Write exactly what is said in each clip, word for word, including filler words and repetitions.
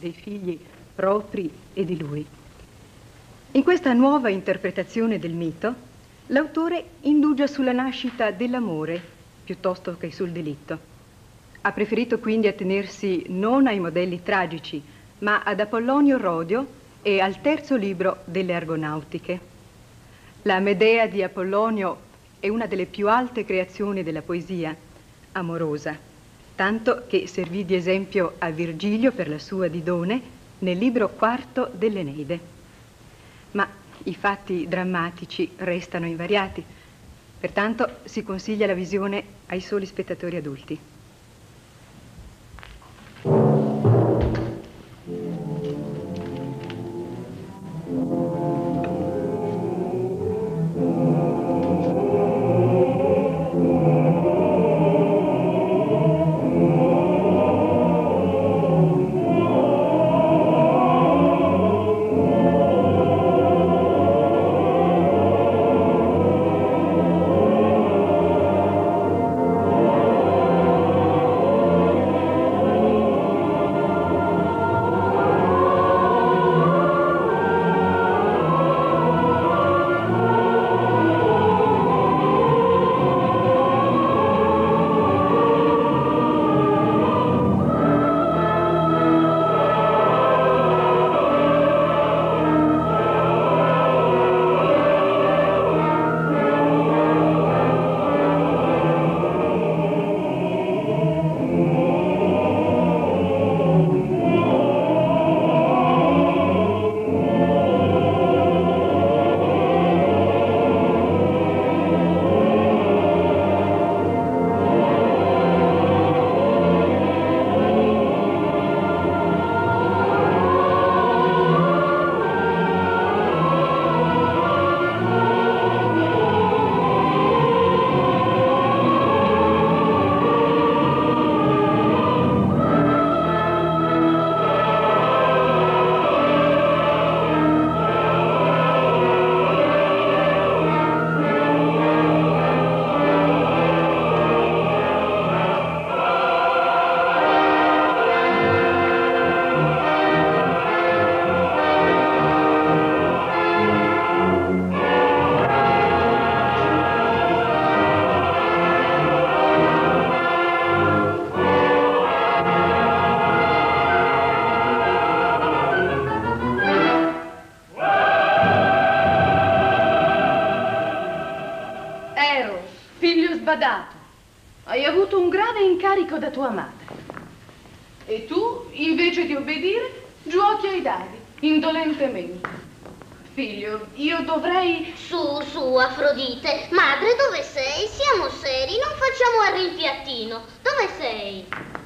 dei figli propri e di lui. In questa nuova interpretazione del mito, l'autore indugia sulla nascita dell'amore piuttosto che sul delitto. Ha preferito quindi attenersi non ai modelli tragici, ma ad Apollonio Rodio e al terzo libro delle Argonautiche. La Medea di Apollonio è una delle più alte creazioni della poesia, amorosa, tanto che servì di esempio a Virgilio per la sua Didone nel libro quarto dell'Eneide. Ma i fatti drammatici restano invariati, pertanto si consiglia la visione ai soli spettatori adulti. Hai avuto un grave incarico da tua madre. E tu, invece di obbedire, giochi ai dadi, indolentemente. Figlio, io dovrei... Su, su, Afrodite. Madre, dove sei? Siamo seri, non facciamo a rimpiattino. Dove sei?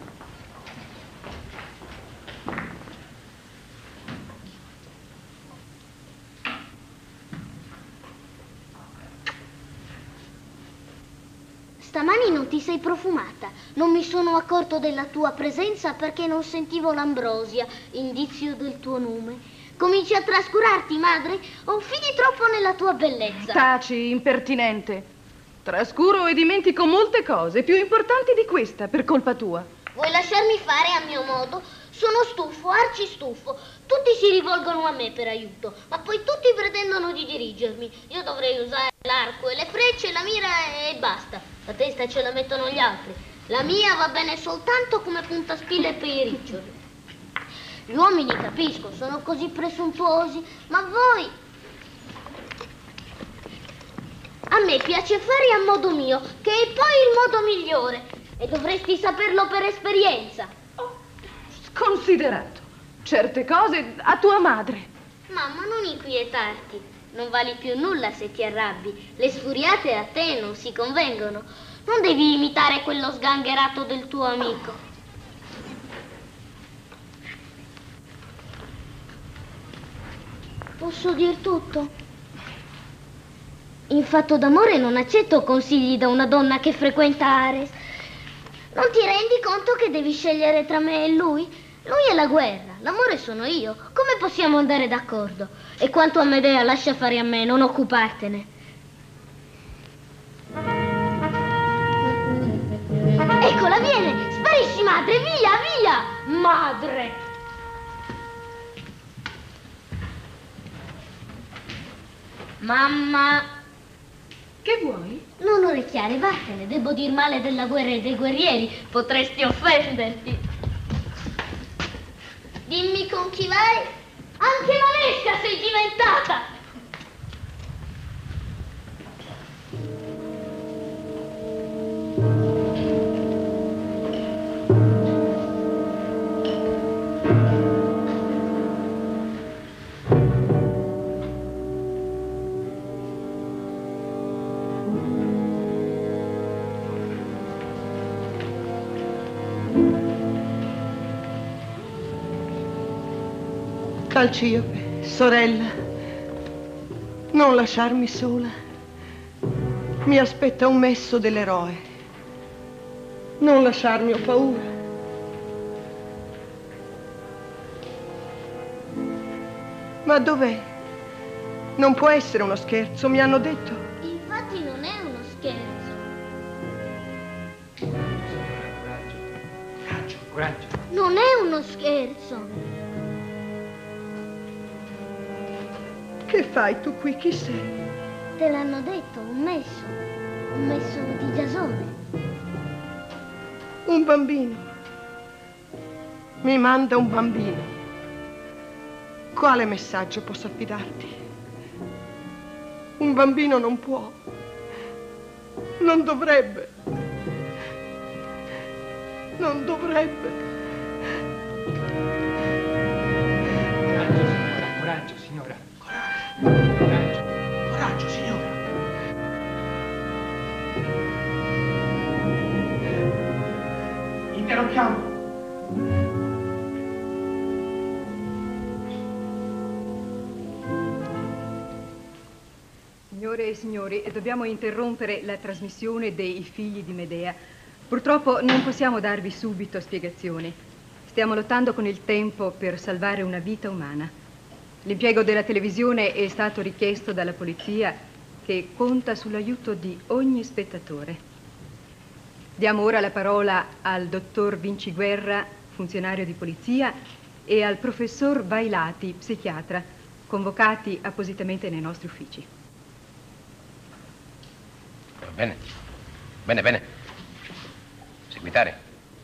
Stamani non ti sei profumata. Non mi sono accorto della tua presenza perché non sentivo l'ambrosia, indizio del tuo nome. Cominci a trascurarti, madre, o fidi troppo nella tua bellezza? Taci, impertinente. Trascuro e dimentico molte cose, più importanti di questa, per colpa tua. Vuoi lasciarmi fare a mio modo? Sono stufo, arcistufo. Tutti si rivolgono a me per aiuto, ma poi tutti pretendono di dirigermi. Io dovrei usare l'arco e le frecce, la mira e basta. La testa ce la mettono gli altri. La mia va bene soltanto come puntaspille per i riccioli. Gli uomini, capisco, sono così presuntuosi, ma voi... A me piace fare a modo mio, che è poi il modo migliore, e dovresti saperlo per esperienza. Oh, sconsiderato. Certe cose a tua madre. Mamma, non inquietarti. Non vali più nulla se ti arrabbi. Le sfuriate a te non si convengono. Non devi imitare quello sgangherato del tuo amico. Posso dir tutto? In fatto d'amore non accetto consigli da una donna che frequenta Ares. Non ti rendi conto che devi scegliere tra me e lui? Lui è la guerra, l'amore sono io. Come possiamo andare d'accordo? E quanto a Medea, lascia fare a me, non occupartene. Eccola, viene! Sparisci, madre, via, via! Madre! Mamma! Che vuoi? Non orecchiare, vattene. Devo dir male della guerra e dei guerrieri. Potresti offenderti. Dimmi con chi vai? Anche Valesca sei diventata! Calciope, sorella, non lasciarmi sola. Mi aspetta un messo dell'eroe. Non lasciarmi, ho paura. Ma dov'è? Non può essere uno scherzo, mi hanno detto. Infatti non è uno scherzo. Coraggio, coraggio. Non è uno scherzo. Che fai tu qui? Chi sei? Te l'hanno detto, un messo. Un messo di Giasone. Un bambino. Mi manda un bambino. Quale messaggio posso affidarti? Un bambino non può. Non dovrebbe. Non dovrebbe. Coraggio, signora. Coraggio. Coraggio, signora. Interrompiamo. Signore e signori, dobbiamo interrompere la trasmissione dei Figli di Medea. Purtroppo non possiamo darvi subito spiegazioni. Stiamo lottando con il tempo per salvare una vita umana. L'impiego della televisione è stato richiesto dalla polizia, che conta sull'aiuto di ogni spettatore. Diamo ora la parola al dottor Vinciguerra, funzionario di polizia, e al professor Vailati, psichiatra, convocati appositamente nei nostri uffici. Bene, bene, bene. Seguitare.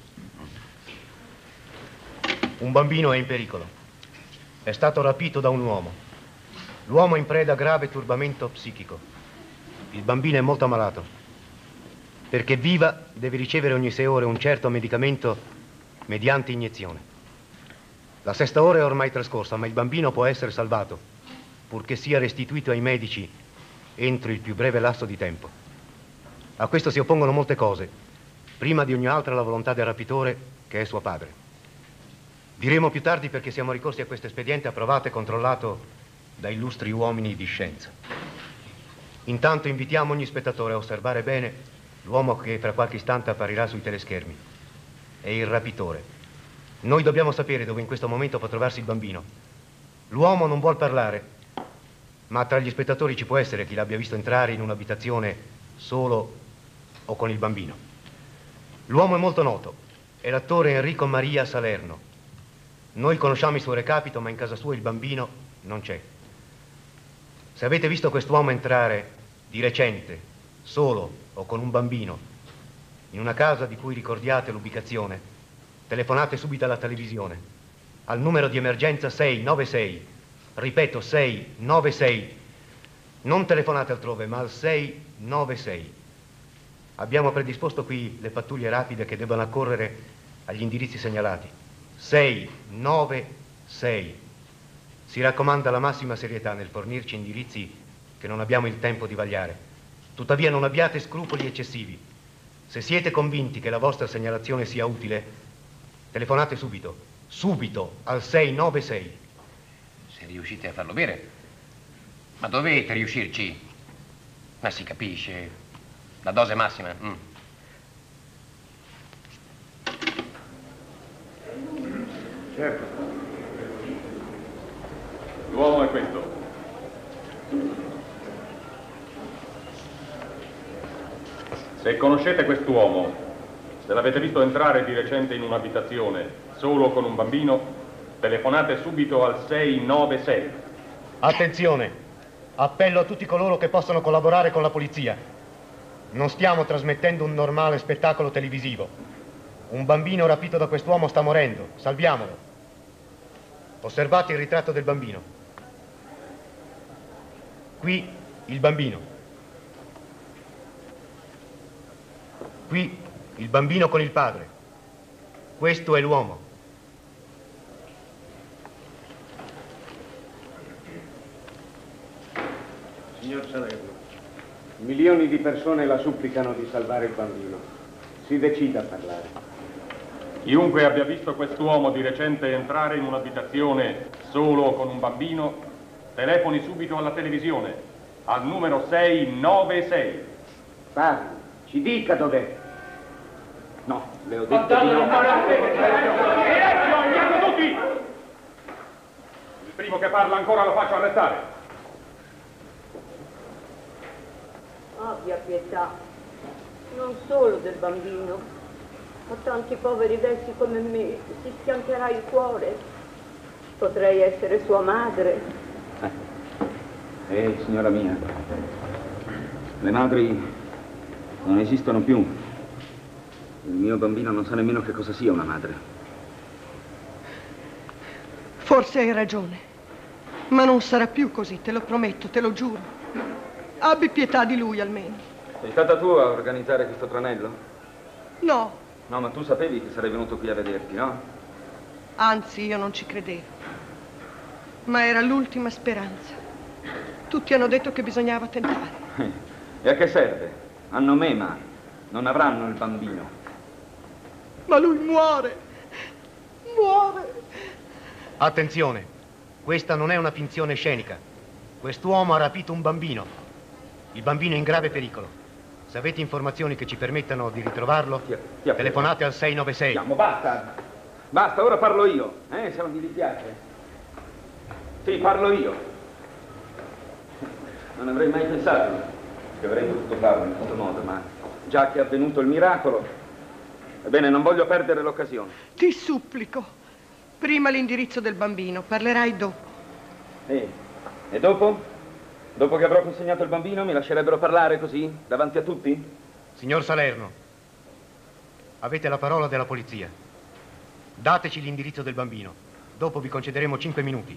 Un bambino è in pericolo. È stato rapito da un uomo. L'uomo è in preda a grave turbamento psichico. Il bambino è molto ammalato. Perché viva, deve ricevere ogni sei ore un certo medicamento mediante iniezione. La sesta ora è ormai trascorsa, ma il bambino può essere salvato, purché sia restituito ai medici entro il più breve lasso di tempo. A questo si oppongono molte cose. Prima di ogni altra la volontà del rapitore, che è suo padre. Diremo più tardi perché siamo ricorsi a questo espediente approvato e controllato da illustri uomini di scienza. Intanto invitiamo ogni spettatore a osservare bene l'uomo che fra qualche istante apparirà sui teleschermi. È il rapitore. Noi dobbiamo sapere dove in questo momento può trovarsi il bambino. L'uomo non vuol parlare, ma tra gli spettatori ci può essere chi l'abbia visto entrare in un'abitazione solo o con il bambino. L'uomo è molto noto, è l'attore Enrico Maria Salerno. Noi conosciamo il suo recapito, ma in casa sua il bambino non c'è. Se avete visto quest'uomo entrare di recente, solo o con un bambino, in una casa di cui ricordiate l'ubicazione, telefonate subito alla televisione, al numero di emergenza sei nove sei, ripeto sei nove sei, non telefonate altrove, ma al sei nove sei. Abbiamo predisposto qui le pattuglie rapide che debbano accorrere agli indirizzi segnalati. sei nove sei. Si raccomanda la massima serietà nel fornirci indirizzi che non abbiamo il tempo di vagliare. Tuttavia non abbiate scrupoli eccessivi. Se siete convinti che la vostra segnalazione sia utile, telefonate subito, subito al sei nove sei. Se riuscite a farlo bere, ma dovete riuscirci. Ma si capisce, la dose massima. Mm. Certo. L'uomo è questo. Se conoscete quest'uomo, se l'avete visto entrare di recente in un'abitazione solo con un bambino, telefonate subito al sei nove sei. Attenzione, Appello a tutti coloro che possano collaborare con la polizia. Non stiamo trasmettendo un normale spettacolo televisivo. Un bambino rapito da quest'uomo sta morendo. Salviamolo. Osservate il ritratto del bambino. Qui il bambino. Qui il bambino con il padre. Questo è l'uomo. Signor Salerno, milioni di persone la supplicano di salvare il bambino. Si decida a parlare. Chiunque abbia visto quest'uomo di recente entrare in un'abitazione solo con un bambino, telefoni subito alla televisione, al numero sei nove sei. Parli, ci dica dov'è. No, le ho detto di no. Andiamo tutti! Il primo che parla ancora lo faccio arrestare. Abbia pietà, non solo del bambino, a tanti poveri vecchi come me si schianterà il cuore. Potrei essere sua madre. Eh, eh, signora mia, le madri non esistono più. Il mio bambino non sa nemmeno che cosa sia una madre. Forse hai ragione, ma non sarà più così, te lo prometto, te lo giuro. Abbi pietà di lui almeno. Sei stata tu a organizzare questo tranello? No. No, ma tu sapevi che sarei venuto qui a vederti, no? Anzi, io non ci credevo. Ma era l'ultima speranza. Tutti hanno detto che bisognava tentare. E a che serve? Hanno me, ma non avranno il bambino. Ma lui muore. Muore. Attenzione, questa non è una finzione scenica. Quest'uomo ha rapito un bambino. Il bambino è in grave pericolo. Se avete informazioni che ci permettano di ritrovarlo, ti, ti telefonate al sei nove sei. Andiamo, basta. Basta, ora parlo io. Eh, se non vi dispiace. Sì, parlo io. Non avrei mai pensato che avrei potuto farlo in questo modo, ma già che è avvenuto il miracolo, ebbene, non voglio perdere l'occasione. Ti supplico. Prima l'indirizzo del bambino, parlerai dopo. E, e dopo? Dopo che avrò consegnato il bambino mi lascerebbero parlare così, davanti a tutti? Signor Salerno, avete la parola della polizia. Dateci l'indirizzo del bambino. Dopo vi concederemo cinque minuti.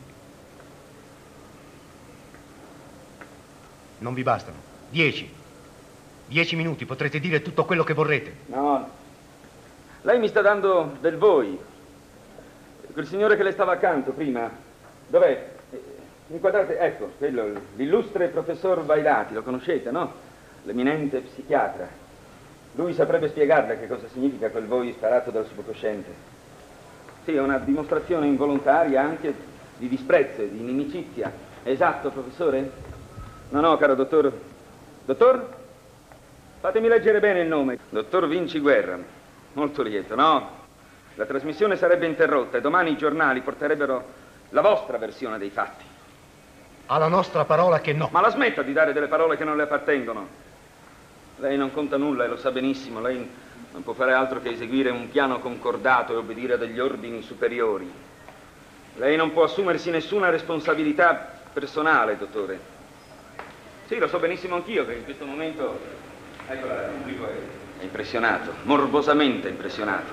Non vi bastano. Dieci. Dieci minuti, potrete dire tutto quello che vorrete. No, lei mi sta dando del voi. Quel signore che le stava accanto prima, dov'è? Inquadrate, ecco, quello, l'illustre professor Vailati, lo conoscete, no? L'eminente psichiatra. Lui saprebbe spiegarle che cosa significa quel voi sparato dal subconsciente. Sì, è una dimostrazione involontaria anche di disprezzo e di inimicizia. Esatto, professore? No, no, caro dottor. Dottor? Fatemi leggere bene il nome. Dottor Vinci Guerra. Molto lieto, no? La trasmissione sarebbe interrotta e domani i giornali porterebbero la vostra versione dei fatti. Ha la nostra parola che no. Ma la smetta di dare delle parole che non le appartengono. Lei non conta nulla e lo sa benissimo. Lei non può fare altro che eseguire un piano concordato e obbedire a degli ordini superiori. Lei non può assumersi nessuna responsabilità personale, dottore. Sì, lo so benissimo anch'io che in questo momento, ecco, il pubblico è impressionato, morbosamente impressionato.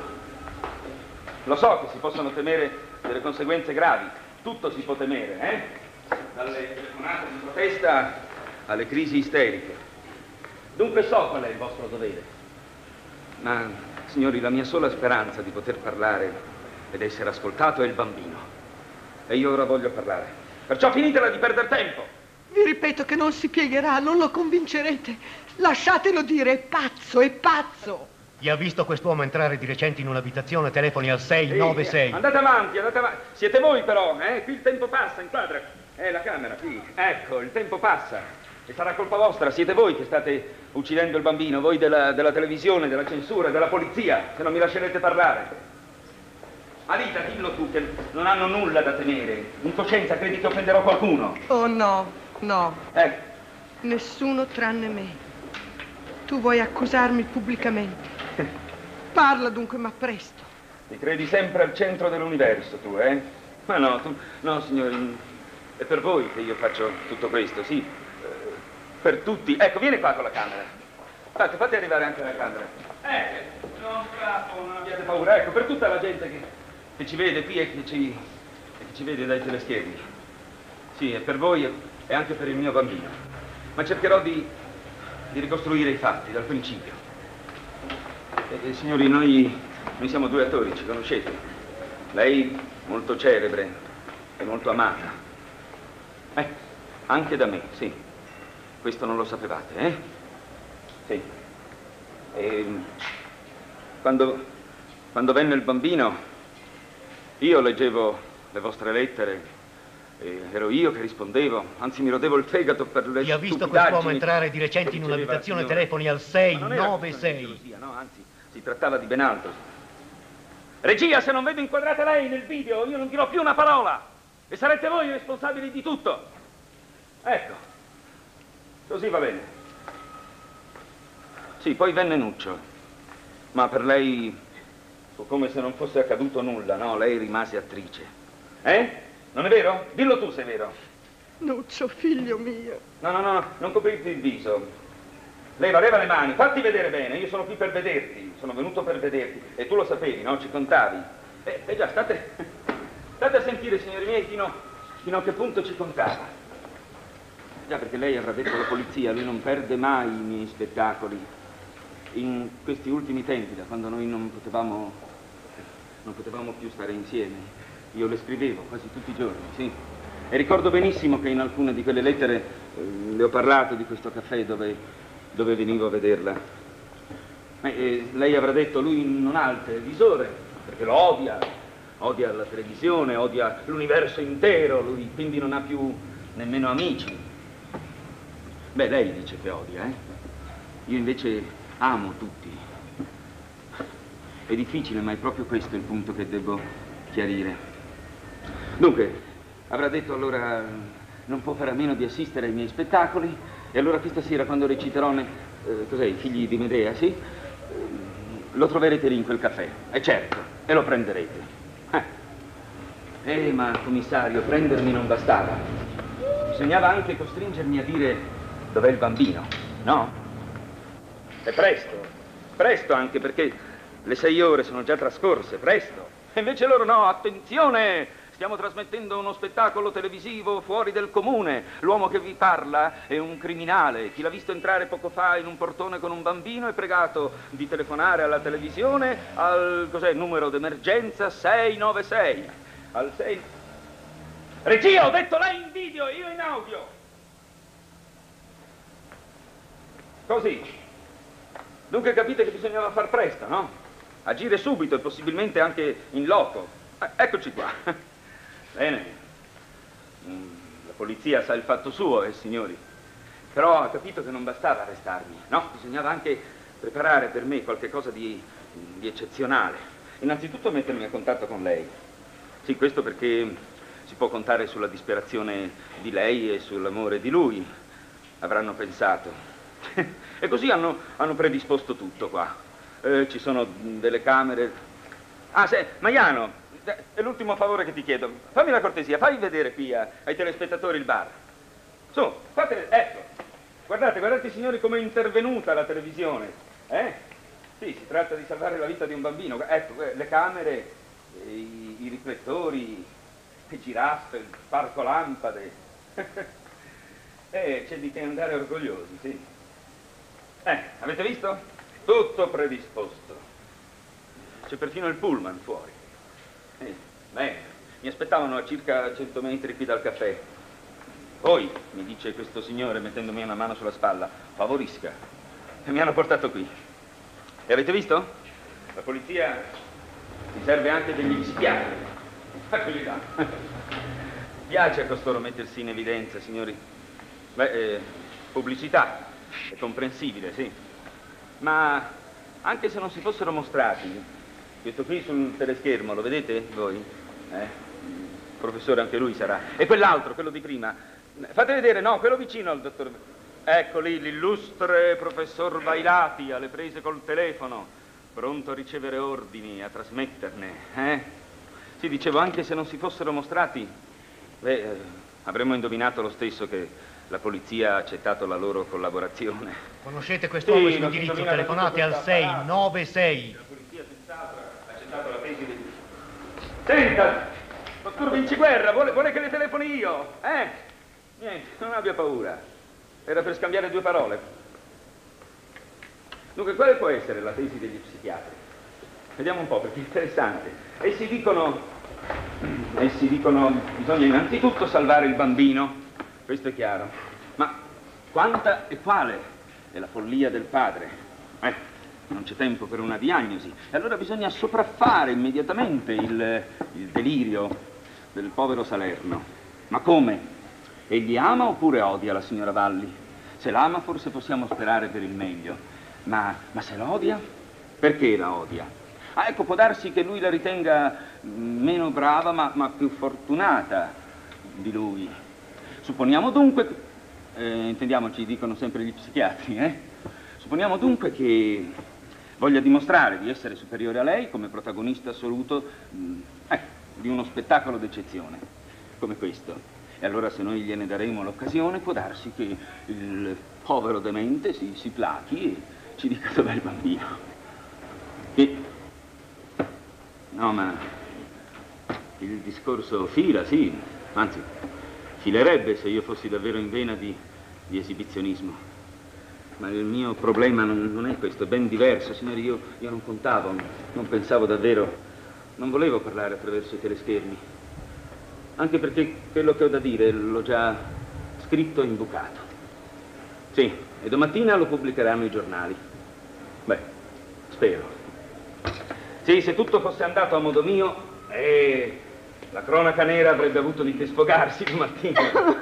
Lo so che si possono temere delle conseguenze gravi. Tutto si può temere, eh? Dalle telefonate di protesta alle crisi isteriche. Dunque so qual è il vostro dovere. Ma, signori, la mia sola speranza di poter parlare ed essere ascoltato è il bambino. E io ora voglio parlare. Perciò finitela di perdere tempo. Vi ripeto che non si piegherà, non lo convincerete. Lasciatelo dire, è pazzo, è pazzo. Chi ha visto quest'uomo entrare di recente in un'abitazione telefoni al sei nove sei. Sì, andate avanti, andate avanti. Siete voi però, eh? Qui il tempo passa, inquadra. Eh, la camera, qui. Ecco, il tempo passa. E sarà colpa vostra, siete voi che state uccidendo il bambino, voi della, della televisione, della censura, della polizia, se non mi lascerete parlare. Alita, dillo tu che non hanno nulla da temere. In coscienza credi che offenderò qualcuno? Oh no, no. Eh. Nessuno tranne me. Tu vuoi accusarmi pubblicamente. Parla dunque, ma presto. Ti credi sempre al centro dell'universo, tu, eh? Ma no, tu... No, signori... è per voi che io faccio tutto questo, sì. Eh, per tutti. Ecco, vieni qua con la camera. Fate, fate arrivare anche la camera. Eh, non capo, non abbiate paura. Ecco, per tutta la gente che, che ci vede qui e che ci, e che ci vede dai teleschermi. Sì, è per voi e anche per il mio bambino. Ma cercherò di, di ricostruire i fatti dal principio. E, e, signori, noi, noi siamo due attori, ci conoscete. Lei molto celebre e molto amata. Eh, anche da me, sì. Questo non lo sapevate, eh? Sì. E quando, quando venne il bambino, io leggevo le vostre lettere. E ero io che rispondevo, anzi mi rodevo il fegato per le Chi ha visto stupidaggini quest'uomo entrare di recente in un'abitazione, telefoni al sei nove sei. No, anzi, si trattava di ben altro. Regia, se non vedo inquadrata lei nel video, io non dirò più una parola. E sarete voi i responsabili di tutto. Ecco. Così va bene. Sì, poi venne Nuccio. Ma per lei fu come se non fosse accaduto nulla, no? Lei rimase attrice. Eh? Non è vero? Dillo tu se è vero. Nuccio, figlio mio. No, no, no, non coprirti il viso. Leva, leva le mani, fatti vedere bene. Io sono qui per vederti, sono venuto per vederti. E tu lo sapevi, no? Ci contavi. Eh, eh già, state, state a sentire, signori miei, fino, fino a che punto ci contava. Già, perché lei avrà detto alla polizia, lui non perde mai i miei spettacoli. In questi ultimi tempi, da quando noi non potevamo, non potevamo più stare insieme. Io le scrivevo quasi tutti i giorni, sì. E ricordo benissimo che in alcune di quelle lettere eh, le ho parlato di questo caffè dove, dove venivo a vederla. Eh, lei avrà detto, lui non ha il televisore, perché lo odia, odia la televisione, odia l'universo intero, lui quindi non ha più nemmeno amici. Beh, lei dice che odia, eh? Io invece amo tutti. È difficile, ma è proprio questo il punto che devo chiarire. Dunque, avrà detto allora non può fare a meno di assistere ai miei spettacoli e allora questa sera quando reciterò ne, eh, cos'è, i figli di Medea, sì? Eh, lo troverete lì in quel caffè, è certo, e lo prenderete. Eh. eh, ma commissario, prendermi non bastava. Bisognava anche costringermi a dire dov'è il bambino, no? E presto, presto anche perché le sei ore sono già trascorse, presto. E invece loro no, attenzione! Stiamo trasmettendo uno spettacolo televisivo fuori del comune. L'uomo che vi parla è un criminale. Chi l'ha visto entrare poco fa in un portone con un bambino è pregato di telefonare alla televisione al, cos'è, numero d'emergenza sei nove sei. Al sei... Regia, ho detto lei in video e io in audio. Così. Dunque capite che bisognava far presto, no? Agire subito e possibilmente anche in loco. Eh, eccoci qua. Bene, la polizia sa il fatto suo, eh, signori. Però ha capito che non bastava arrestarmi, no? Bisognava anche preparare per me qualche cosa di, di eccezionale. Innanzitutto mettermi a contatto con lei. Sì, questo perché si può contare sulla disperazione di lei e sull'amore di lui, avranno pensato. E così hanno, hanno predisposto tutto qua. Eh, ci sono delle camere. Ah, se, Maiano! È l'ultimo favore che ti chiedo. Fammi la cortesia, fai vedere qui a, ai telespettatori il bar. Su, fate, ecco. Guardate, guardate signori come è intervenuta la televisione. Eh? Sì, si tratta di salvare la vita di un bambino. Ecco, le camere, i, i riflettori, le giraffe, il parco lampade. Eh, c'è di che andare orgogliosi, sì. Eh, avete visto? Tutto predisposto. C'è perfino il pullman fuori. Eh, beh, mi aspettavano a circa cento metri qui dal caffè. Poi, mi dice questo signore mettendomi una mano sulla spalla, favorisca. E mi hanno portato qui. E avete visto? La polizia mi serve anche degli spiati. Eccoli là. Piace a costoro mettersi in evidenza, signori. Beh, eh, pubblicità. È comprensibile, sì. Ma anche se non si fossero mostrati, questo qui sul teleschermo, lo vedete voi? Eh? Professore, anche lui sarà. E quell'altro, quello di prima. Fate vedere, no, quello vicino al dottor... Ecco lì, l'illustre professor Vailati alle prese col telefono, pronto a ricevere ordini, a trasmetterne, eh? Sì, dicevo, anche se non si fossero mostrati, beh, avremmo indovinato lo stesso che la polizia ha accettato la loro collaborazione. Conoscete quest'uomo Sì, e il suo non si indirizzo? indovina Telefonate tutto al questo sei apparato. nove sei. La polizia senz'altro ha accettato la tesi del... Senta, dottor Vinciguerra, vuole, vuole che le telefoni io? Eh? Niente, non abbia paura. Era per scambiare due parole. Dunque, quale può essere la tesi degli psichiatri? Vediamo un po', perché è interessante. Essi dicono, essi dicono, bisogna innanzitutto salvare il bambino, questo è chiaro. Ma quanta e quale è la follia del padre? Eh, non c'è tempo per una diagnosi. E allora bisogna sopraffare immediatamente il, il delirio del povero Salerno. Ma come? Egli ama oppure odia la signora Valli? Se l'ama forse possiamo sperare per il meglio. Ma, ma se la odia? Perché la odia? Ah, ecco, può darsi che lui la ritenga meno brava, ma, ma più fortunata di lui. Supponiamo dunque, eh, intendiamoci, dicono sempre gli psichiatri, eh? Supponiamo dunque che voglia dimostrare di essere superiore a lei come protagonista assoluto mh, eh, di uno spettacolo d'eccezione, come questo. E allora se noi gliene daremo l'occasione, può darsi che il povero demente si, si plachi e ci dica dov'è il bambino. E... No, ma il discorso fila, sì, anzi, filerebbe se io fossi davvero in vena di, di esibizionismo. Ma il mio problema non, non è questo, è ben diverso, signori, io, io non contavo, non pensavo davvero, non volevo parlare attraverso i teleschermi, anche perché quello che ho da dire l'ho già scritto e imbucato. Sì, e domattina lo pubblicheranno i giornali. Beh, spero. Sì, se tutto fosse andato a modo mio, eh, la cronaca nera avrebbe avuto di che sfogarsi domattina.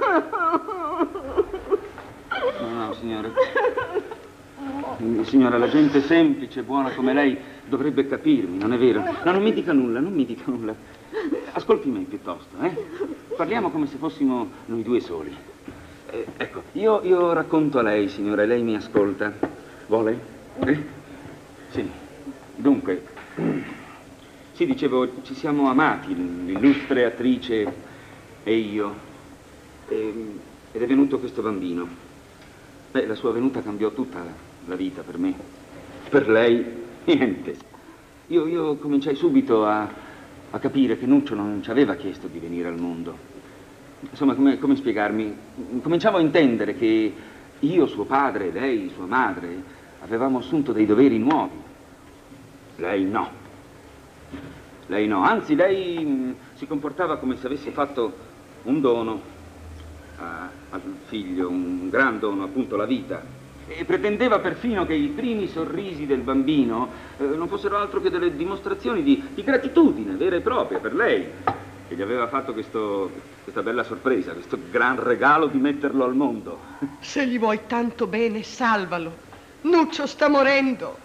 No, no, signora. Signora, la gente semplice, buona come lei, dovrebbe capirmi, non è vero? No, non mi dica nulla, non mi dica nulla. Ascolti me piuttosto, eh? Parliamo come se fossimo noi due soli. Eh, ecco, io, io racconto a lei, signora, e lei mi ascolta. Vuole? Eh? Sì. Dunque... Sì, dicevo, ci siamo amati, l'illustre attrice e io, e, ed è venuto questo bambino. Beh, la sua venuta cambiò tutta la, la vita per me. Per lei, niente. Io, io cominciai subito a, a capire che Nuccio non ci aveva chiesto di venire al mondo. Insomma, come, come spiegarmi? Cominciavo a intendere che io, suo padre, lei, sua madre, avevamo assunto dei doveri nuovi. Lei no. Lei no. Anzi, lei mh, si comportava come se avesse fatto un dono a, al figlio, un gran dono, appunto, la vita. E pretendeva perfino che i primi sorrisi del bambino eh, non fossero altro che delle dimostrazioni di, di gratitudine vera e propria per lei, che gli aveva fatto questo, questa bella sorpresa, questo gran regalo di metterlo al mondo. Se gli vuoi tanto bene, salvalo. Nuccio sta morendo.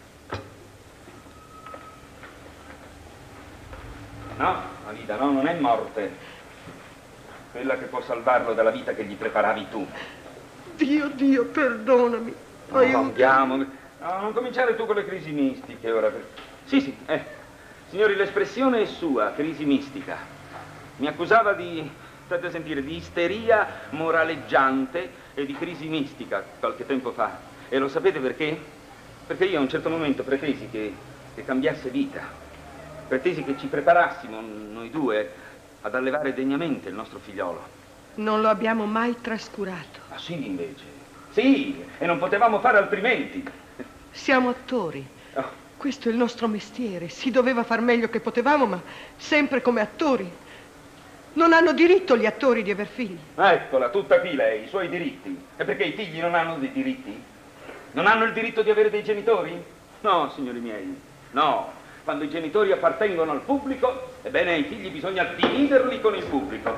No, la vita no, non è morte. Quella che può salvarlo dalla vita che gli preparavi tu. Dio, Dio, perdonami. No, Aiuto. andiamo. No, non cominciare tu con le crisi mistiche ora. Per... Sì, sì, eh. Signori, l'espressione è sua, crisi mistica. Mi accusava di, state a sentire, di isteria moraleggiante e di crisi mistica qualche tempo fa. E lo sapete perché? Perché io a un certo momento pretesi che, che cambiasse vita. Pretesi che ci preparassimo, noi due, ad allevare degnamente il nostro figliolo. Non lo abbiamo mai trascurato. Ah sì, invece. Sì, e non potevamo fare altrimenti. Siamo attori. Oh. Questo è il nostro mestiere. Si doveva far meglio che potevamo, ma sempre come attori. Non hanno diritto gli attori di aver figli. Eccola, tutta qui lei, i suoi diritti. E perché i figli non hanno dei diritti? Non hanno il diritto di avere dei genitori? No, signori miei, no. Quando i genitori appartengono al pubblico, ebbene, i figli bisogna dividerli con il pubblico.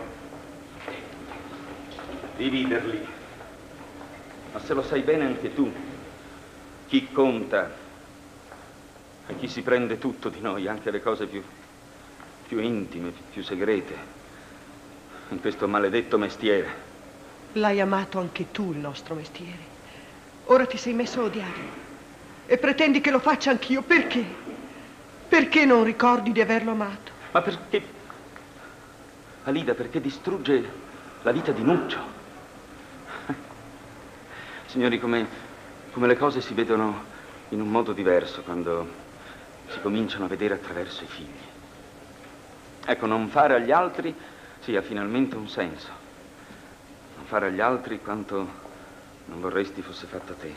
Dividerli. Ma se lo sai bene anche tu, chi conta e chi si prende tutto di noi, anche le cose più, più intime, più segrete, in questo maledetto mestiere. L'hai amato anche tu, il nostro mestiere. Ora ti sei messo a odiarlo e pretendi che lo faccia anch'io. Perché? Perché non ricordi di averlo amato? Ma perché... Alida, perché distrugge la vita di Nuccio. Signori, come, come le cose si vedono in un modo diverso quando si cominciano a vedere attraverso i figli. Ecco, non fare agli altri, sì, ha finalmente un senso. Non fare agli altri quanto non vorresti fosse fatto a te.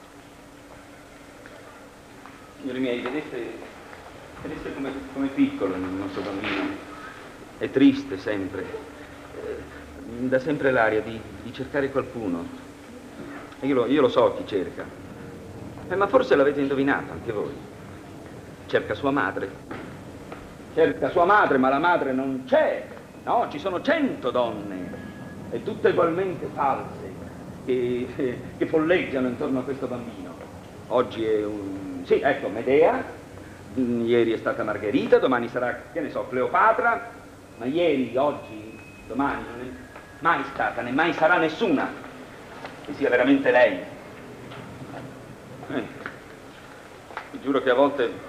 Signori miei, vedete, vedete come, come piccolo il nostro bambino. È triste sempre. Eh, dà sempre l'aria di, di cercare qualcuno. Io lo, io lo so chi cerca. Eh, ma forse l'avete indovinato anche voi. Cerca sua madre. Cerca sua madre, ma la madre non c'è. No, ci sono cento donne, e tutte ugualmente false, che, che folleggiano intorno a questo bambino. Oggi è un... sì, ecco, Medea, ieri è stata Margherita, domani sarà, che ne so, Cleopatra, ma ieri, oggi, domani non è mai stata, né mai sarà nessuna che sia veramente lei. Eh, vi giuro che a volte...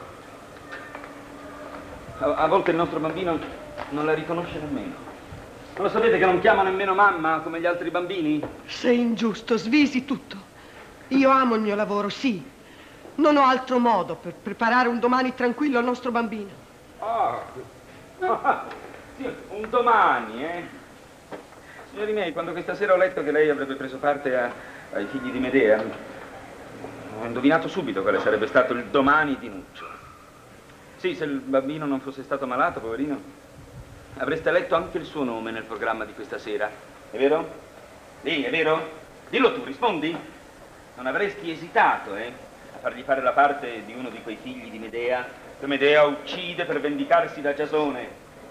A volte il nostro bambino non la riconosce nemmeno. Non lo sapete che non chiama nemmeno mamma come gli altri bambini? Sei ingiusto, svisi tutto. Io amo il mio lavoro, sì. Non ho altro modo per preparare un domani tranquillo al nostro bambino. Ah, ah, sì, un domani, eh? Signori miei, quando questa sera ho letto che lei avrebbe preso parte a, ai figli di Medea, ho indovinato subito quale sarebbe stato il domani di Nuccio. Sì, se il bambino non fosse stato malato, poverino, avreste letto anche il suo nome nel programma di questa sera. È vero? Sì, è vero? Dillo tu, rispondi. Non avresti esitato, eh, a fargli fare la parte di uno di quei figli di Medea, che Medea uccide per vendicarsi da Giasone.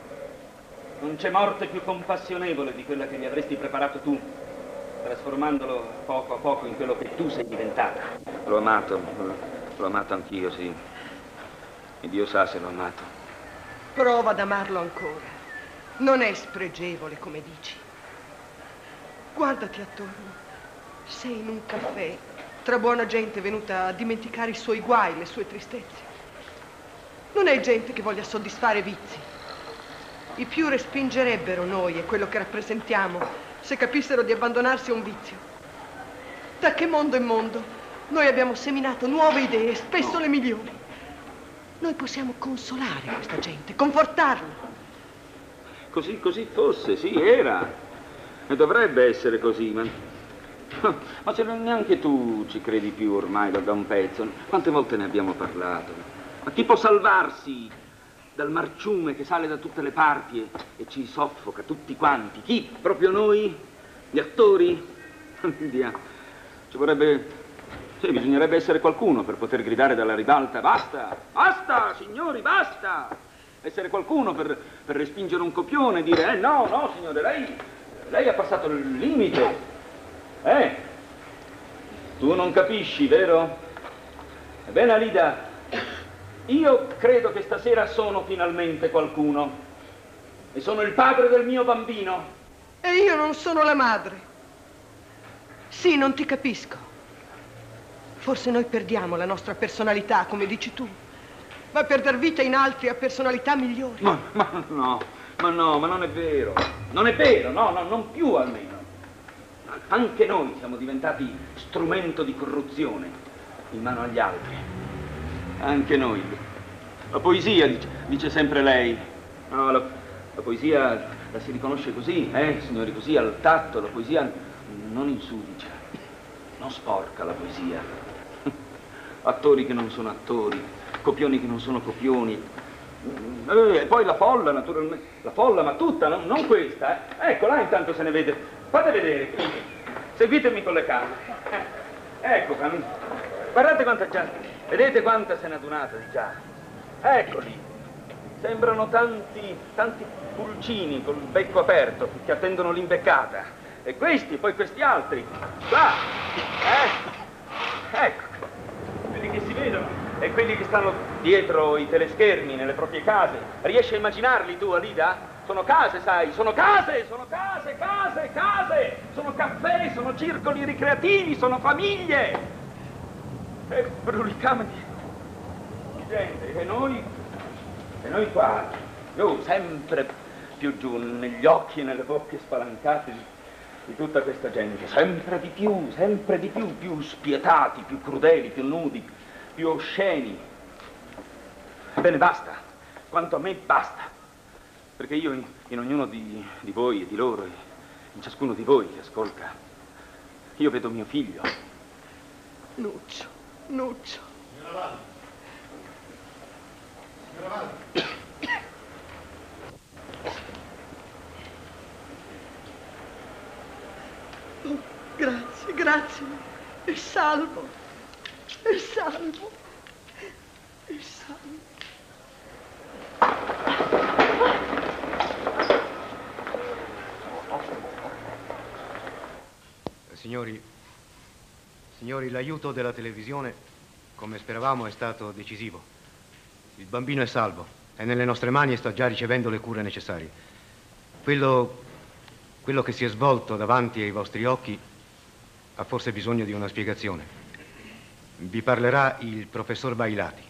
Non c'è morte più compassionevole di quella che gli avresti preparato tu, trasformandolo poco a poco in quello che tu sei diventata. L'ho amato, l'ho amato anch'io, sì. E Dio sa se l'ho amato. Prova ad amarlo ancora. Non è spregevole, come dici. Guardati attorno. Sei in un caffè, tra buona gente venuta a dimenticare i suoi guai, le sue tristezze. Non è gente che voglia soddisfare vizi. I più respingerebbero noi e quello che rappresentiamo se capissero di abbandonarsi a un vizio. Da che mondo in mondo noi abbiamo seminato nuove idee, spesso no. le migliori. Noi possiamo consolare questa gente, confortarla. Così, così fosse, sì, era. E dovrebbe essere così, ma... Ma se non neanche tu ci credi più ormai da, da un pezzo. Quante volte ne abbiamo parlato? Ma chi può salvarsi dal marciume che sale da tutte le parti e, e ci soffoca tutti quanti? Chi? Proprio noi? Gli attori? Ci vorrebbe... Sì, bisognerebbe essere qualcuno per poter gridare dalla ribalta: basta, basta, signori, basta! Essere qualcuno per, per respingere un copione e dire: eh no, no, signore, lei, lei ha passato il limite. Eh? Tu non capisci, vero? Ebbene, Alida, io credo che stasera sono finalmente qualcuno. E sono il padre del mio bambino. E io non sono la madre. Sì, non ti capisco. Forse noi perdiamo la nostra personalità, come dici tu, ma per dar vita in altri a personalità migliori. Ma, ma no, ma no, ma non è vero. Non è vero, no, no, non più almeno. Anche noi siamo diventati strumento di corruzione in mano agli altri. Anche noi. La poesia, dice, dice sempre lei. No, la, la poesia la si riconosce così, eh, signori, così al tatto. La poesia non insudicia, non sporca la poesia. Attori che non sono attori, copioni che non sono copioni. E poi la folla, naturalmente. La folla, ma tutta, no? Non questa. Eh. Ecco, là intanto se ne vede. Fate vedere, qui. Seguitemi con le camere. Eh. Ecco, guardate quanta gente. Vedete quanta se n'è adunata di già. Eccoli. Sembrano tanti, tanti pulcini col becco aperto che attendono l'imbeccata. E questi, poi questi altri. Là. Eh. Ecco. Quelli che si vedono e quelli che stanno dietro i teleschermi nelle proprie case. Riesci a immaginarli tu, Alida? Sono case, sai, sono case, sono case, case, case, sono caffè, sono circoli ricreativi, sono famiglie. E brulicame di, di gente. E noi, e noi qua, io sempre, più giù, negli occhi e nelle bocche spalancate di, di tutta questa gente, sempre di più, sempre di più, più spietati, più crudeli, più nudi, più osceni. Ebbene, basta, quanto a me basta, perché io in, in ognuno di, di voi e di loro, in ciascuno di voi che ascolta, io vedo mio figlio. Nuccio, Nuccio. Signora Valli. Signora Valli. Oh, grazie, grazie. È salvo. È salvo. È salvo. Signori, signori, l'aiuto della televisione, come speravamo, è stato decisivo. Il bambino è salvo, è nelle nostre mani e sta già ricevendo le cure necessarie. Quello, quello che si è svolto davanti ai vostri occhi ha forse bisogno di una spiegazione. Vi parlerà il professor Bailati.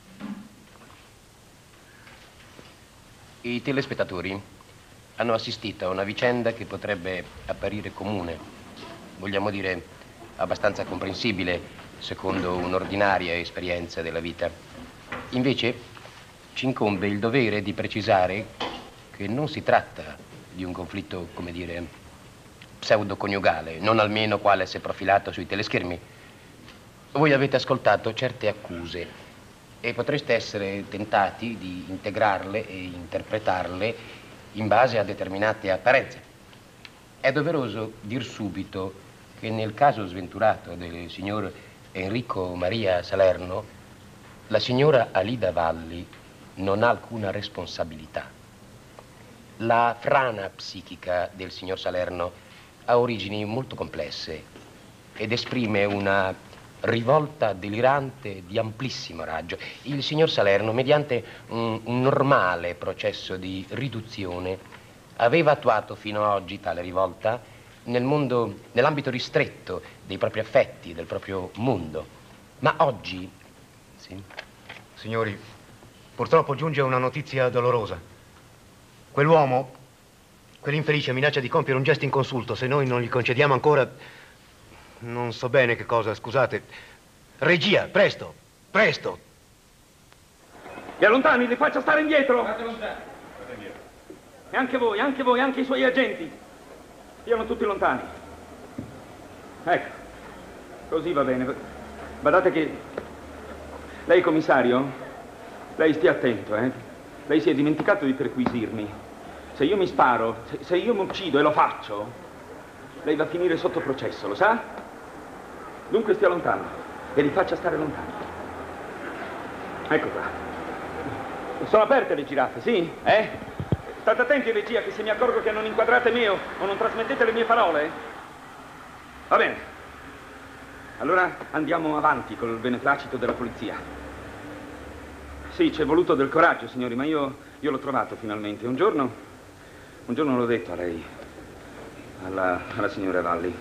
I telespettatori hanno assistito a una vicenda che potrebbe apparire comune, vogliamo dire abbastanza comprensibile secondo un'ordinaria esperienza della vita. Invece ci incombe il dovere di precisare che non si tratta di un conflitto, come dire, pseudoconiugale, non almeno quale si è profilato sui teleschermi. Voi avete ascoltato certe accuse e potreste essere tentati di integrarle e interpretarle in base a determinate apparenze. È doveroso dir subito che nel caso sventurato del signor Enrico Maria Salerno, la signora Alida Valli non ha alcuna responsabilità. La frana psichica del signor Salerno ha origini molto complesse ed esprime una rivolta delirante di amplissimo raggio. Il signor Salerno, mediante un, un normale processo di riduzione, aveva attuato fino ad oggi tale rivolta nel mondo, nell'ambito ristretto dei propri affetti, del proprio mondo. Ma oggi... Sì? Signori, purtroppo giunge una notizia dolorosa. Quell'uomo, quell'infelice, minaccia di compiere un gesto inconsulto. Se noi non gli concediamo ancora... Non so bene che cosa, scusate. Regia, presto, presto. Vi allontani, li faccia stare indietro. Fate lontano. Fate indietro. E anche voi, anche voi, anche i suoi agenti. Siano tutti lontani. Ecco, così va bene. Badate che lei, commissario, lei stia attento, eh. Lei si è dimenticato di perquisirmi. Se io mi sparo, se, se io mi uccido e lo faccio, lei va a finire sotto processo, lo sa? Dunque stia lontano e li faccia stare lontani. Ecco qua. Sono aperte le giraffe, sì? Eh? State attenti, regia, che se mi accorgo che non inquadrate me o non trasmettete le mie parole. Va bene. Allora andiamo avanti col beneplacito della polizia. Sì, c'è voluto del coraggio, signori, ma io, io l'ho trovato finalmente. Un giorno, un giorno l'ho detto a lei, alla, alla signora Valli.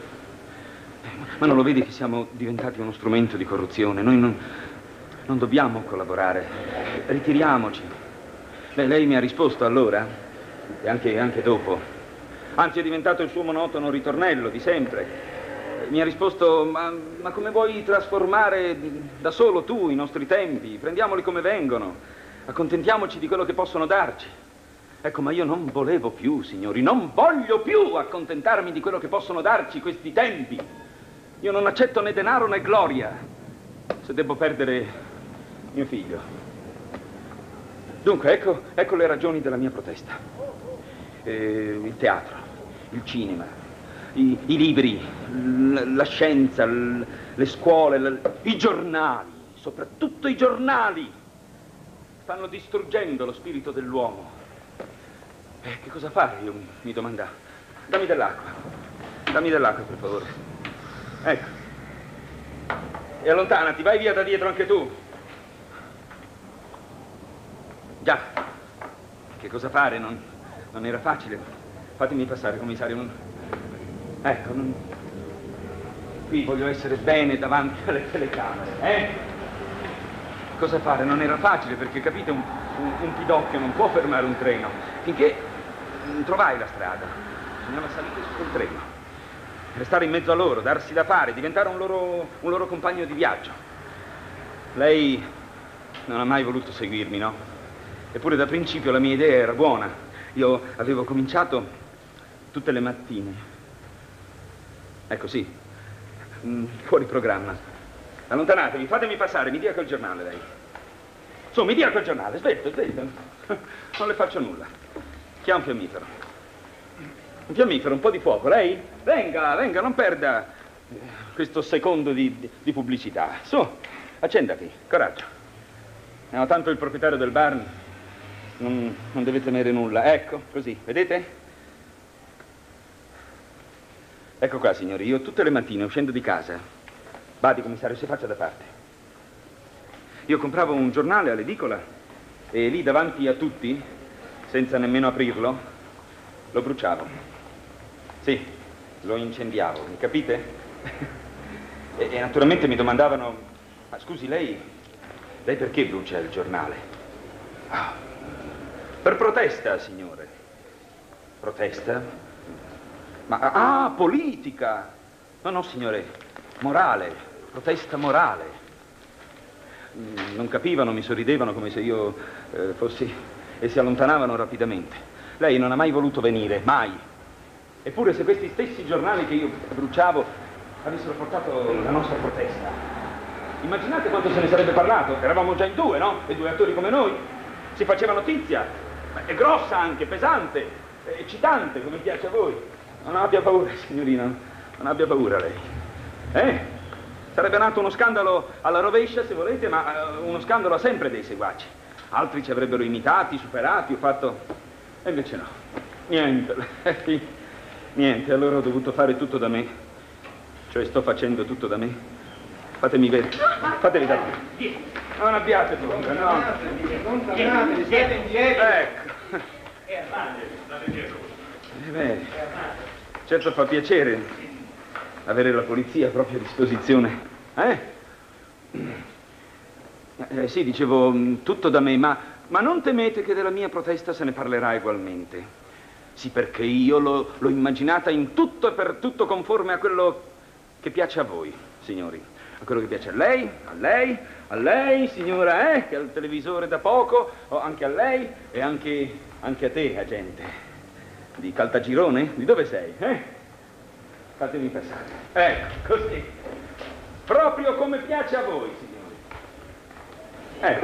Ma non lo vedi che siamo diventati uno strumento di corruzione? Noi non, non dobbiamo collaborare. Ritiriamoci. Lei, lei mi ha risposto allora, e anche, anche dopo. Anzi, è diventato il suo monotono ritornello di sempre. Mi ha risposto, ma, ma come vuoi trasformare da solo tu i nostri tempi? Prendiamoli come vengono. Accontentiamoci di quello che possono darci. Ecco, ma io non volevo più, signori, non voglio più accontentarmi di quello che possono darci questi tempi. Io non accetto né denaro né gloria, se devo perdere mio figlio. Dunque, ecco, ecco le ragioni della mia protesta. Eh, il teatro, il cinema, i, i libri, l- la scienza, l- le scuole, l- i giornali, soprattutto i giornali, stanno distruggendo lo spirito dell'uomo. Eh, che cosa fare? Io mi, mi domandavo. Dammi dell'acqua. Dammi dell'acqua, per favore. Ecco. E allontanati, vai via da dietro anche tu. Già. Che cosa fare? Non, non era facile. Fatemi passare, commissario. Non... Ecco, non... Qui voglio essere bene davanti alle telecamere, eh? Cosa fare? Non era facile, perché capite, un, un, un pidocchio non può fermare un treno. Finché... trovai la strada. Bisognava salire su quel treno, restare in mezzo a loro, darsi da fare, diventare un loro, un loro compagno di viaggio. Lei non ha mai voluto seguirmi, no? Eppure da principio la mia idea era buona. Io avevo cominciato tutte le mattine. Ecco, sì, mm, fuori programma. Allontanatevi, fatemi passare, mi dia quel giornale lei. Su, mi dia quel giornale, svelto, svelto. Non le faccio nulla. Chi ha un fiammifero? Un fiammifero, un po' di fuoco, lei? Venga, venga, non perda questo secondo di, di, di pubblicità. Su, accendati, coraggio. No, tanto il proprietario del bar non, non deve temere nulla. Ecco, così, vedete? Ecco qua, signori, io tutte le mattine uscendo di casa, badi commissario, si faccia da parte. Io compravo un giornale all'edicola e lì davanti a tutti, senza nemmeno aprirlo, lo bruciavo. Sì, lo incendiavo, mi capite? E, e naturalmente mi domandavano, ma scusi, lei, lei perché brucia il giornale? Ah, per protesta, signore. Protesta? Ma, ah, politica! No, no, signore, morale, protesta morale. Non capivano, mi sorridevano come se io eh, fossi... e si allontanavano rapidamente. Lei non ha mai voluto venire, mai. Eppure se questi stessi giornali che io bruciavo avessero portato la nostra protesta, immaginate quanto se ne sarebbe parlato. Eravamo già in due, no? E due attori come noi. Si faceva notizia. È grossa anche, pesante, eccitante, come piace a voi. Non abbia paura, signorina, non abbia paura lei. Eh? Sarebbe nato uno scandalo alla rovescia, se volete, ma uno scandalo ha sempre dei seguaci. Altri ci avrebbero imitati, superati, ho fatto... E invece no. Niente. Niente, allora ho dovuto fare tutto da me. Cioè sto facendo tutto da me. Fatemi vedere. Fatemi da me. Non abbiate paura, no. Non tornate, siete indietro. Ecco. Eh beh, certo fa piacere avere la polizia proprio a disposizione. Eh? Eh sì, dicevo, tutto da me, ma, ma non temete che della mia protesta se ne parlerà ugualmente. Sì, perché io l'ho immaginata in tutto e per tutto conforme a quello che piace a voi, signori. A quello che piace a lei, a lei, a lei, signora, eh, che ha il televisore da poco, o anche a lei e anche, anche a te, agente. Di Caltagirone? Di dove sei, eh? Fatemi passare. Ecco, così. Proprio come piace a voi, signori. Ecco.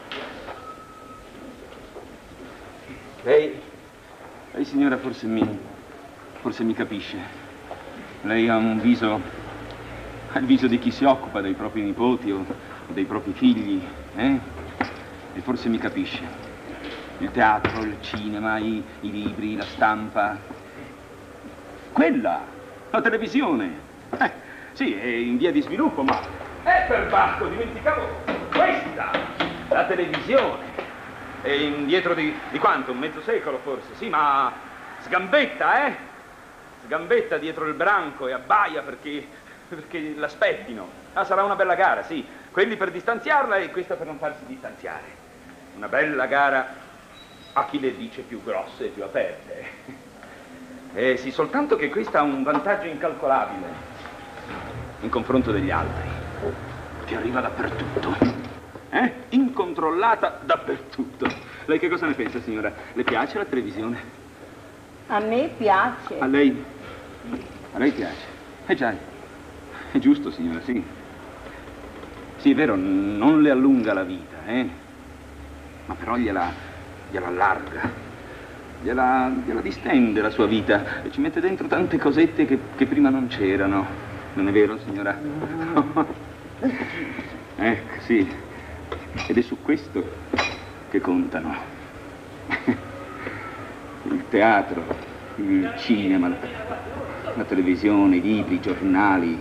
Lei, lei signora forse mi, forse mi capisce. Lei ha un viso, ha il viso di chi si occupa dei propri nipoti o dei propri figli, eh? E forse mi capisce. Il teatro, il cinema, i, i libri, la stampa. Quella, la televisione. Eh, sì, è in via di sviluppo, ma... Eh, per Bacco, dimenticavo questa, la televisione. È indietro di, di quanto? Un mezzo secolo forse, sì, ma sgambetta, eh? Sgambetta dietro il branco e abbaia perché, perché l'aspettino. Ah, sarà una bella gara, sì. Quelli per distanziarla e questa per non farsi distanziare. Una bella gara a chi le dice più grosse e più aperte. Eh sì, soltanto che questa ha un vantaggio incalcolabile in confronto degli altri. Che arriva dappertutto. Eh? Incontrollata dappertutto. Lei che cosa ne pensa, signora? Le piace la televisione? A me piace. A lei? A lei piace? Eh già, è giusto, signora, sì. Sì, è vero, non le allunga la vita, eh? Ma però gliela, gliela allarga, gliela, gliela distende la sua vita e ci mette dentro tante cosette che, che prima non c'erano. Non è vero, signora? Ecco, sì. Ed è su questo che contano. Il teatro, il cinema, la televisione, i libri, i giornali,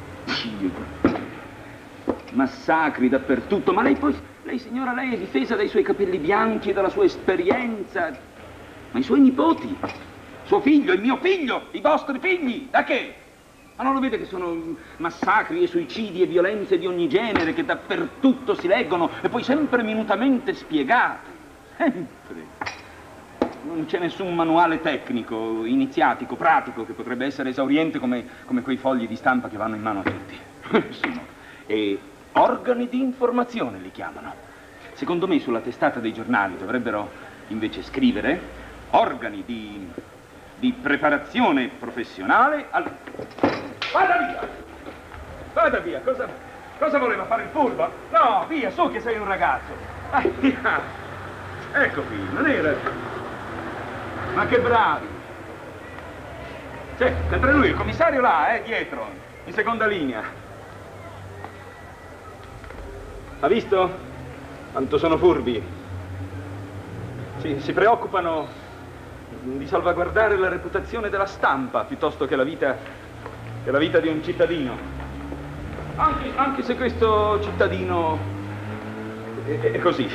massacri dappertutto. Ma lei poi, lei signora, lei è difesa dai suoi capelli bianchi e dalla sua esperienza. Ma i suoi nipoti, suo figlio, il mio figlio, i vostri figli, da che? Ma non lo vede che sono massacri e suicidi e violenze di ogni genere che dappertutto si leggono e poi sempre minutamente spiegate? Sempre. non c'è nessun manuale tecnico, iniziatico, pratico, che potrebbe essere esauriente come, come quei fogli di stampa che vanno in mano a tutti. Nessuno. E organi di informazione li chiamano. Secondo me sulla testata dei giornali dovrebbero invece scrivere organi di, di preparazione professionale al... Vada via! Vada via, cosa, cosa voleva fare il furbo? No, via, so che sei un ragazzo. Ah, via. Ecco qui, non era... Ma che bravi! C'è, sempre lui, il commissario là, eh, dietro, in seconda linea. Ha visto? Quanto sono furbi. Si, si preoccupano di salvaguardare la reputazione della stampa piuttosto che la vita, che la vita di un cittadino. Anche, anche se questo cittadino è, è così.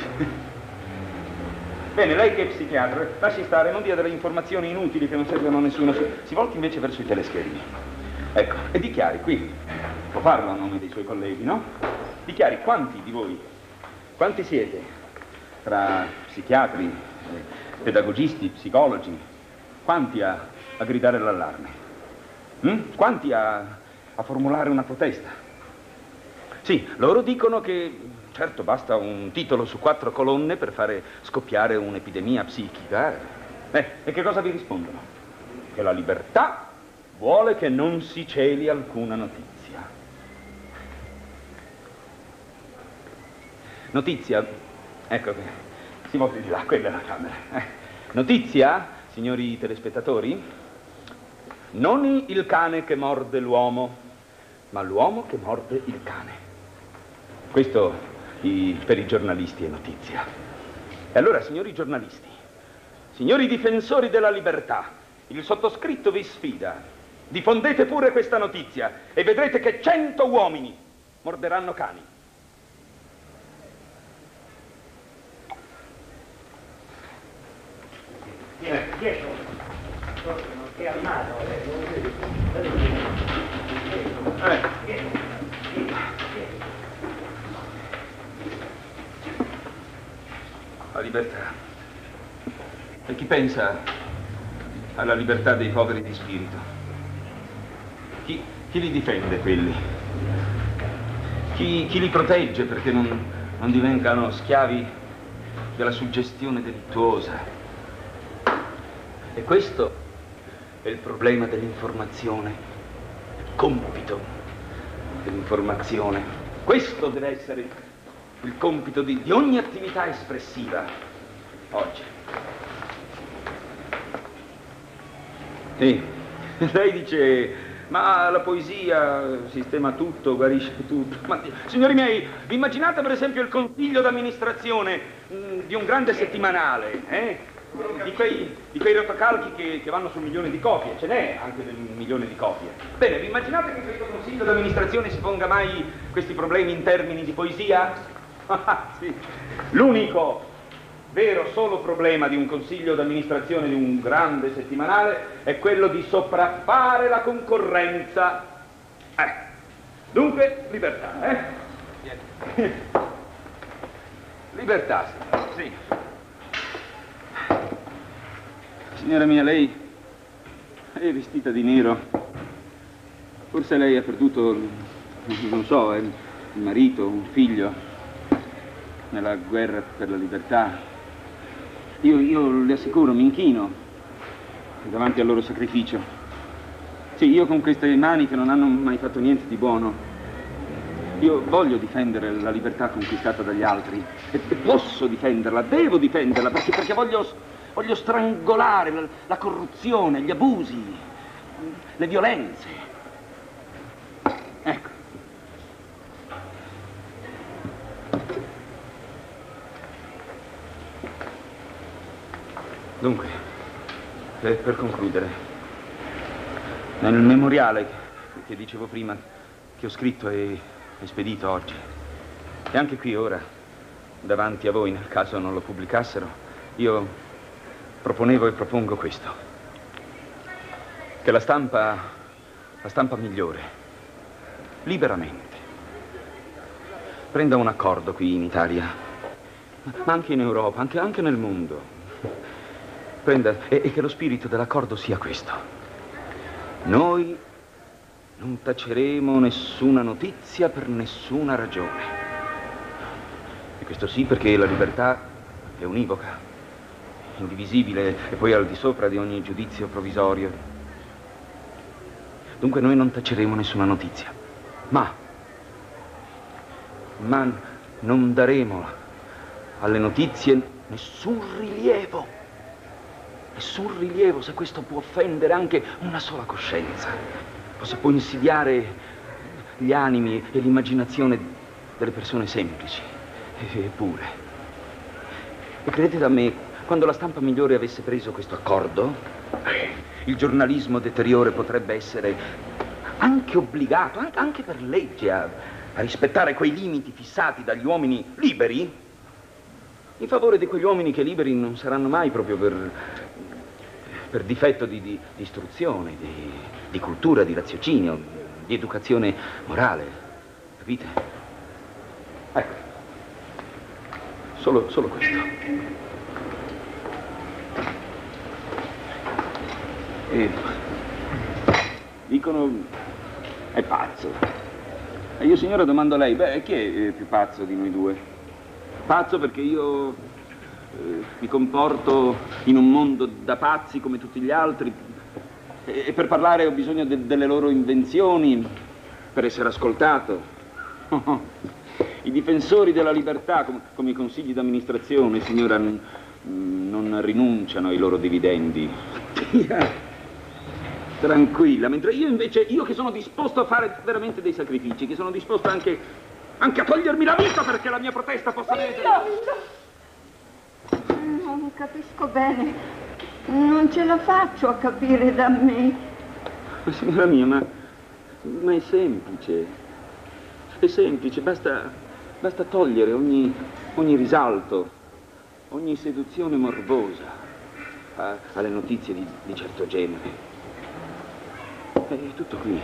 Bene, lei che è psichiatra, lasci stare, non dia delle informazioni inutili che non servono a nessuno. Si, si volti invece verso i teleschermi. Ecco, e dichiari qui, può farlo a nome dei suoi colleghi, no? Dichiari quanti di voi, quanti siete, tra psichiatri, eh, pedagogisti, psicologi, quanti a, a gridare l'allarme? Mm? Quanti a, a formulare una protesta? Sì, loro dicono che, certo, basta un titolo su quattro colonne per fare scoppiare un'epidemia psichica. Eh, e che cosa vi rispondono? Che la libertà vuole che non si celi alcuna notizia. Notizia, ecco che, si volti di là, quella è la camera. Eh. Notizia, signori telespettatori, non il cane che morde l'uomo, ma l'uomo che morde il cane. Questo i, per i giornalisti è notizia. E allora, signori giornalisti, signori difensori della libertà, il sottoscritto vi sfida. Diffondete pure questa notizia e vedrete che cento uomini morderanno cani. Dietro, non si è armato. Eh. La libertà. E chi pensa alla libertà dei poveri di spirito? Chi, chi li difende quelli? Chi, chi li protegge perché non, non divengano schiavi della suggestione delittuosa? E questo è il problema dell'informazione, il compito dell'informazione. Questo deve essere il compito di, di ogni attività espressiva oggi. Sì, lei dice, ma la poesia sistema tutto, guarisce tutto. Ma, signori miei, vi immaginate per esempio il consiglio d'amministrazione mh, di un grande settimanale, eh? Di quei, di quei rotocalchi che, che vanno sul milione di copie, ce n'è anche del milione di copie. Bene, vi immaginate che questo consiglio d'amministrazione si ponga mai questi problemi in termini di poesia? Sì. L'unico vero solo problema di un consiglio d'amministrazione di un grande settimanale è quello di sopraffare la concorrenza. Eh. Dunque, libertà, eh? Libertà, sì. Signora mia, lei è vestita di nero. Forse lei ha perduto, non so, il marito, un figlio nella guerra per la libertà. Io, io le assicuro, mi inchino davanti al loro sacrificio. Sì, io con queste mani che non hanno mai fatto niente di buono, io voglio difendere la libertà conquistata dagli altri. E posso difenderla, devo difenderla, perché, perché voglio... Voglio strangolare la, la corruzione, gli abusi, le violenze. Ecco. Dunque, per, per concludere, nel memoriale che dicevo prima, che ho scritto e, e spedito oggi, e anche qui ora, davanti a voi, nel caso non lo pubblicassero, io proponevo e propongo questo, che la stampa, la stampa migliore, liberamente, prenda un accordo qui in Italia, ma anche in Europa, anche, anche nel mondo, Prenda, e, e che lo spirito dell'accordo sia questo. Noi non taceremo nessuna notizia per nessuna ragione. E questo sì perché la libertà è univoca, indivisibile e poi al di sopra di ogni giudizio provvisorio. Dunque noi non taceremo nessuna notizia, ma, ma non daremo alle notizie nessun rilievo, nessun rilievo se questo può offendere anche una sola coscienza, possa poi insidiare gli animi e l'immaginazione delle persone semplici e pure. E credete a me, quando la stampa migliore avesse preso questo accordo, il giornalismo deteriore potrebbe essere anche obbligato, anche, anche per legge, a, a rispettare quei limiti fissati dagli uomini liberi, in favore di quegli uomini che liberi non saranno mai proprio per, per difetto di, di, di istruzione, di, di cultura, di raziocinio, di educazione morale, capite? Ecco, solo, solo questo. E dicono è pazzo. E io, signora, domando a lei, beh, chi è più pazzo di noi due? Pazzo perché io eh, mi comporto in un mondo da pazzi come tutti gli altri e, e per parlare ho bisogno de, delle loro invenzioni per essere ascoltato. I difensori della libertà, com, come i consigli d'amministrazione, signora, n, non rinunciano ai loro dividendi. Tranquilla, mentre io invece, io che sono disposto a fare veramente dei sacrifici, che sono disposto anche, anche a togliermi la vita perché la mia protesta possa avere... Non capisco bene, non ce la faccio a capire da me. Ma signora mia, ma, ma è semplice, è semplice, basta, basta togliere ogni, ogni risalto, ogni seduzione morbosa a, alle notizie di, di certo genere. È tutto qui.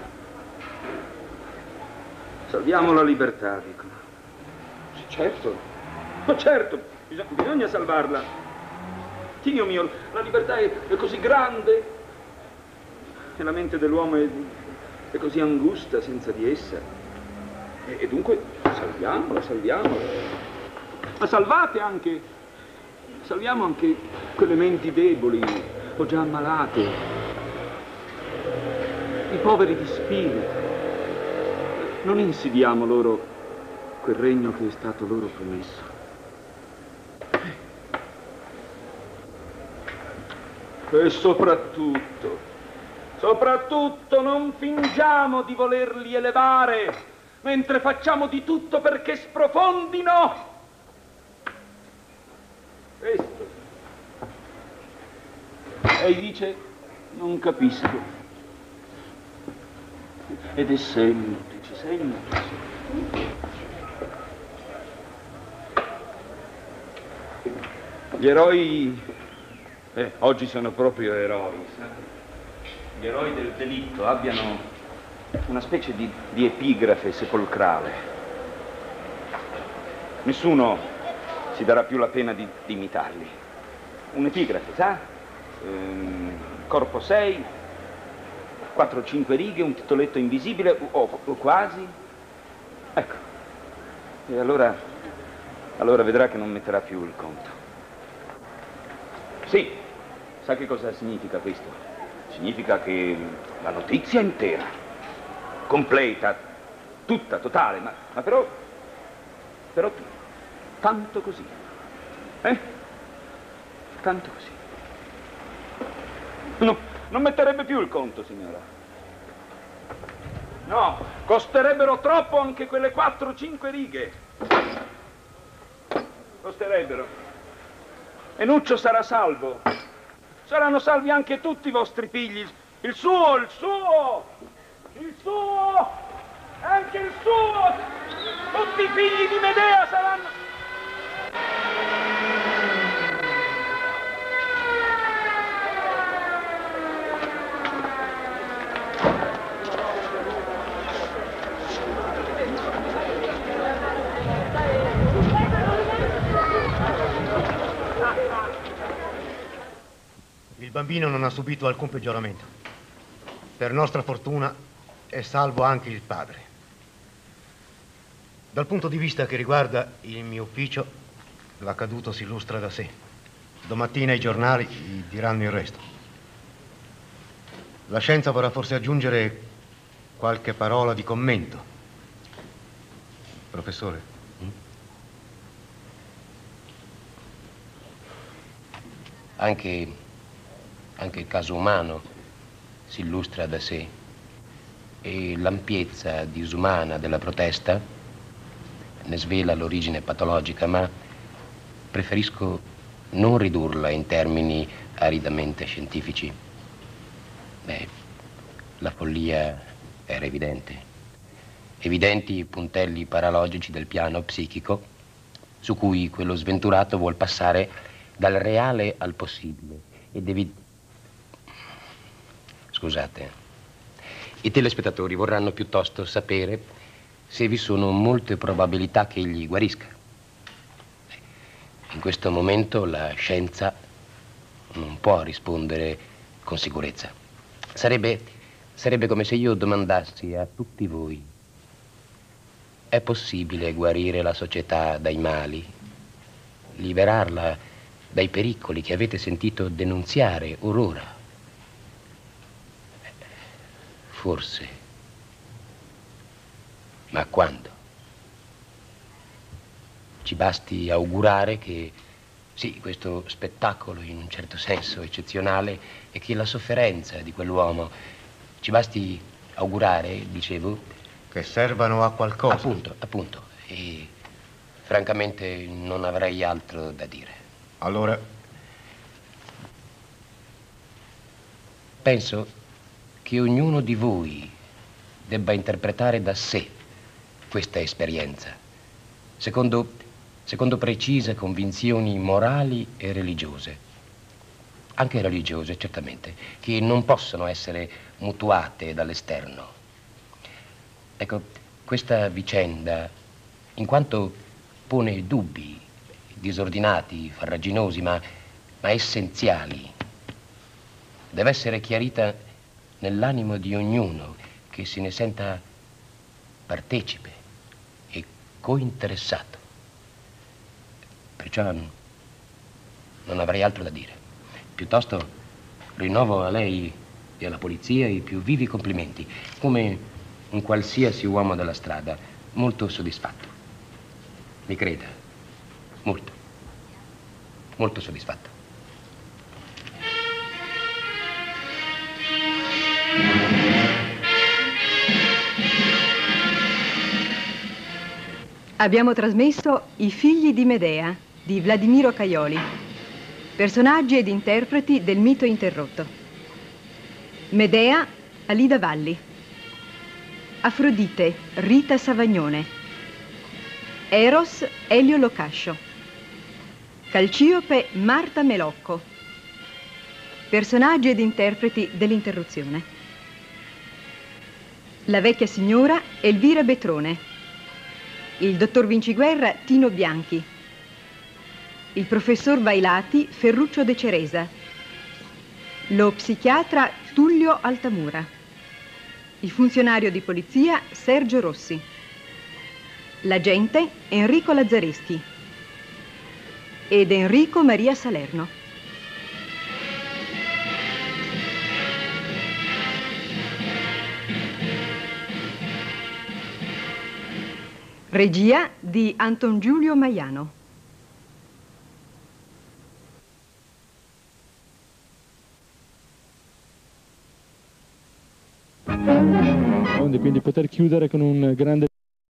Salviamo la libertà, dicono. Sì, certo, ma certo, bisogna, bisogna salvarla. Dio mio, la libertà è, è così grande e la mente dell'uomo è, è così angusta senza di essa. E, e dunque salviamola, salviamola. Ma salvate anche, salviamo anche quelle menti deboli o già ammalate. I poveri di spirito, non insidiamo loro quel regno che è stato loro promesso. E soprattutto, soprattutto non fingiamo di volerli elevare, mentre facciamo di tutto perché sprofondino. Questo. Lei dice, non capisco. Ed è semplice, semplice. Gli eroi, eh, oggi sono proprio eroi, sa? Gli eroi del delitto abbiano una specie di, di epigrafe sepolcrale. Nessuno si darà più la pena di, di imitarli. Un'epigrafe, sa? Ehm, corpo sei, quattro o cinque righe, un titoletto invisibile, o, o quasi. Ecco. E allora, allora vedrà che non metterà più il conto. Sì, sa che cosa significa questo? Significa che la notizia intera, completa, tutta, totale, ma, ma però, però tanto così. Eh? Tanto così. No. Non metterebbe più il conto, signora. No, costerebbero troppo anche quelle quattro o cinque righe. Costerebbero. E Nuccio sarà salvo. Saranno salvi anche tutti i vostri figli. Il suo, il suo, il suo, anche il suo. Tutti i figli di Medea saranno... Il bambino non ha subito alcun peggioramento. Per nostra fortuna è salvo anche il padre. Dal punto di vista che riguarda il mio ufficio, l'accaduto si illustra da sé. Domattina i giornali diranno il resto. La scienza vorrà forse aggiungere qualche parola di commento. Professore? Anche, anche il caso umano si illustra da sé e l'ampiezza disumana della protesta ne svela l'origine patologica, ma preferisco non ridurla in termini aridamente scientifici. Beh, la follia era evidente. Evidenti i puntelli paralogici del piano psichico su cui quello sventurato vuol passare dal reale al possibile. E devi... Scusate. I telespettatori vorranno piuttosto sapere se vi sono molte probabilità che egli guarisca. In questo momento la scienza non può rispondere con sicurezza. Sarebbe, sarebbe come se io domandassi a tutti voi: è possibile guarire la società dai mali? Liberarla dai pericoli che avete sentito denunziare or ora? Forse. Ma quando? Ci basti augurare che, sì, questo spettacolo in un certo senso eccezionale e che la sofferenza di quell'uomo, ci basti augurare, dicevo, che servano a qualcosa. Appunto, appunto. E francamente non avrei altro da dire. Allora? Penso che ognuno di voi debba interpretare da sé questa esperienza, secondo, secondo precise convinzioni morali e religiose, anche religiose certamente, che non possono essere mutuate dall'esterno. Ecco, questa vicenda, in quanto pone dubbi disordinati, farraginosi, ma, ma essenziali, deve essere chiarita nell'animo di ognuno che se ne senta partecipe e cointeressato. Perciò non avrei altro da dire. Piuttosto rinnovo a lei e alla polizia i più vivi complimenti, come un qualsiasi uomo della strada, molto soddisfatto. Mi creda, molto, molto soddisfatto. Abbiamo trasmesso I figli di Medea di Vladimiro Caioli, personaggi ed interpreti del mito interrotto. Medea, Alida Valli. Afrodite, Rita Savagnone. Eros, Elio Locascio. Calciope, Marta Melocco. Personaggi ed interpreti dell'interruzione. La vecchia signora, Elvira Betrone. Il dottor Vinciguerra, Tino Bianchi. Il professor Vailati, Ferruccio De Ceresa. Lo psichiatra, Tullio Altamura. Il funzionario di polizia, Sergio Rossi. L'agente, Enrico Lazzareschi. Ed Enrico Maria Salerno. Regia di Anton Giulio Maiano. Quindi poter chiudere con un grande